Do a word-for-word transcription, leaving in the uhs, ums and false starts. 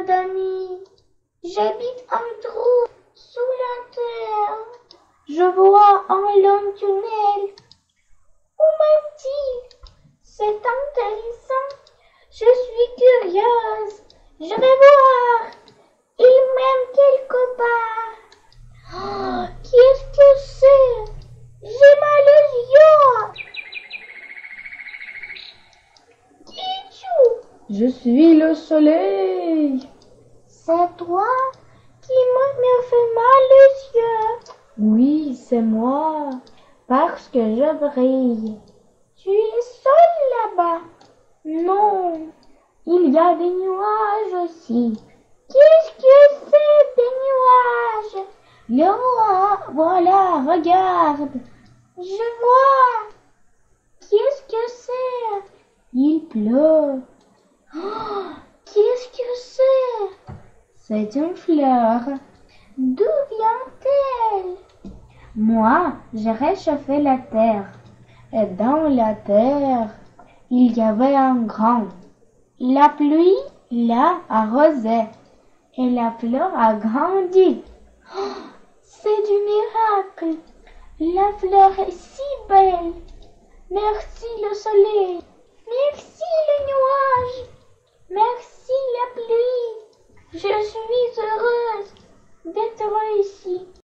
d'amis. J'habite un trou sous la terre. Je vois un long tunnel. Où mène-t-il? C'est intéressant. Je suis curieuse. Je vais voir. Il mène quelque part. Oh, qu'est-ce que c'est? J'ai mal aux yeux. Qui es-tu? Je suis le soleil. C'est toi qui me, me fait mal aux yeux. Oui, c'est moi, parce que je brille. Tu es seul là-bas? Non, il y a des nuages aussi. Qu'est-ce que c'est des nuages? Le roi, voilà, regarde. Je vois. Qu'est-ce que c'est? Il pleut. Oh, qu'est-ce que c'est? C'est une fleur. D'où vient-elle? Moi, j'ai réchauffé la terre. Et dans la terre, il y avait un grand. La pluie l'a arrosé. Et la fleur a grandi. Oh, c'est du miracle. La fleur est si belle. Merci le soleil. Merci le nuage. Merci la pluie. Je suis heureuse d'être ici.